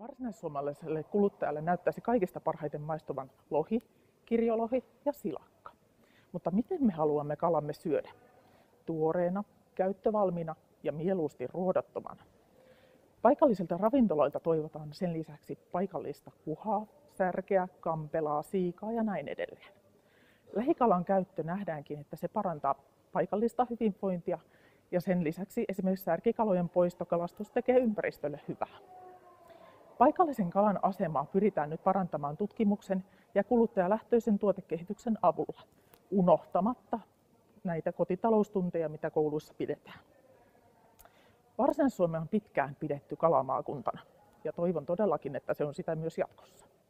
Varsinaissuomalaiselle kuluttajalle näyttäisi kaikista parhaiten maistuvan lohi, kirjolohi ja silakka. Mutta miten me haluamme kalamme syödä? Tuoreena, käyttövalmiina ja mieluusti ruodattomana. Paikallisilta ravintoloilta toivotaan sen lisäksi paikallista kuhaa, särkeä, kampelaa, siikaa ja näin edelleen. Lähikalan käyttö nähdäänkin, että se parantaa paikallista hyvinvointia ja sen lisäksi esimerkiksi särkikalojen poistokalastus tekee ympäristölle hyvää. Paikallisen kalan asemaa pyritään nyt parantamaan tutkimuksen ja kuluttajalähtöisen tuotekehityksen avulla, unohtamatta näitä kotitaloustunteja, mitä kouluissa pidetään. Varsinais-Suomi on pitkään pidetty kalamaakuntana ja toivon todellakin, että se on sitä myös jatkossa.